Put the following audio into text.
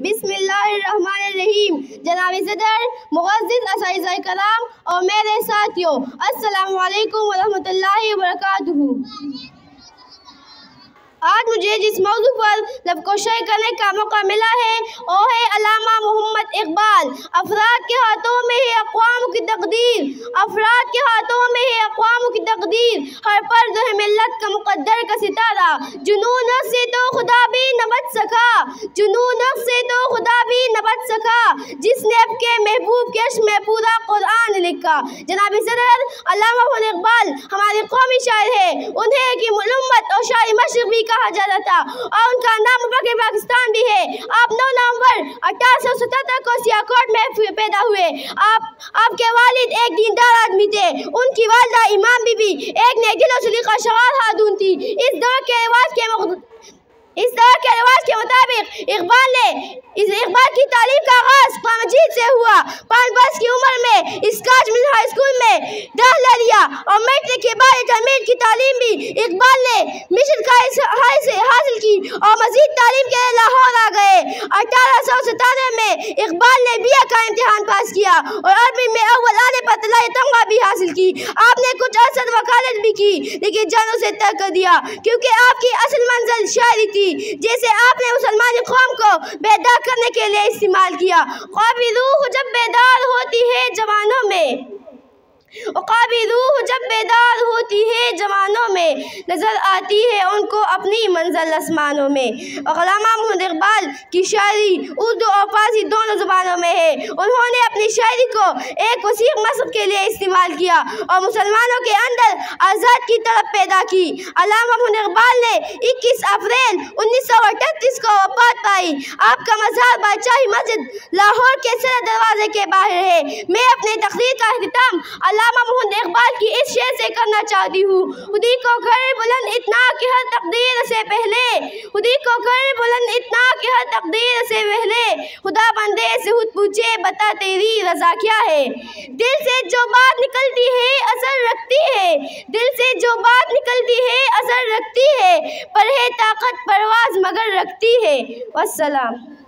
बिस्मिल्लाहिर्रहमानिर्रहीम। जनाब सदर, मुअज़्ज़िज़ असातिज़ा कराम और मेरे साथियों, अस्सलामु अलैकुम वरहमतुल्लाहि वबरकातुहू। आज मुझे जिस मौजू पर लफ्ज़ शेयर करने का मौका मिला है वो है अल्लामा मोहम्मद इकबाल। अफराद के हाथों में है अक़वाम की तक़दीर, अफराद के हाथों में है अक़वाम की तक़दीर। हर फर्द है मिल्लत का मुक़द्दर का सितारा। जुनून से तो खुदा भी न बच सका, जुनून से तो खुदा भी न बच सका, जिसने आपके महबूब के अश्क में पूरा कुरान लिखा। जनाब सदर, अल्लामा मोहम्मद इकबाल हमारे कौमी शायर है। उन्हें की उम्मत और शायर मशरिक़ भी कहा जाता था और उनका नाम पाकिस्तान भी है। आप 9 नवंबर 1877 को सियालकोट में पैदा हुए। आपके वालिद एक दीनदार आदमी थे। उनकी वालिदा इमाम बीबी एक नेक दिल और सलीक़ा खातून थी। इस दौर के रिवाज के मुताबिक इकबाल की तालीम का आगाज़ कुरान मजीद से हुआ। 5 वर्ष की उम्र में स्कॉच मिल हाई स्कूल में दाखिला लिया और मैट्रिक के बाद इंटरमीडिएट की तालीम भी इकबाल ने मिस्र का हासिल की और मजीद तालीम के लिए लाहौर आ गए। 1897 में इकबाल ने BA का इम्तिहान पास किया और अरबी में अव्वल आने पर तलाई तमगा भी हासिल की। आपने कुछ अरसा वकालत भी की, लेकिन जानों से तर्क कर दिया क्योंकि आपकी असल मंजिल शायरी थी, जैसे आपने मुसलमान कौम को बेदार करने के लिए इस्तेमाल किया। क़ौमी रूह जब बेदार होती है जवानों में, क़ौमी रूह जब बेदार होती है जवानों में, नज़र आती है उनको अपनी मंजिल आसमानों में। अल्लामा मोहम्मद इकबाल की शायरी उर्दू और फारसी दोनों ज़ुबानों में है। उन्होंने अपनी शायरी को एक वसीअ मकसद के लिए इस्तेमाल किया और मुसलमानों के अंदर आज़ाद की तड़प पैदा की। अल्लामा मोहम्मद इकबाल ने 21 अप्रैल 1938 को वफ़ात पाई। आपका मज़ार बादशाही मस्जिद लाहौर के सदर दरवाजे के बाहर है। मैं अपने तक़रीर का इख्तिताम अल्लामा मोहम्मद इकबाल की इस शेर से करना चाहती हूँ। खुदी को कर बुलंद इतना कि हर तकदीर से पहले, खुदी को कर बुलंद इतना कि हर तकदीर से पहले, खुदा बंदे से खुद पूछे बता तेरी रज़ा क्या है। दिल से जो बात निकलती है असर रखती है, दिल से जो बात निकलती है असर रखती है, पर है ताकत परवाज़ मगर रखती है। वस्सलाम।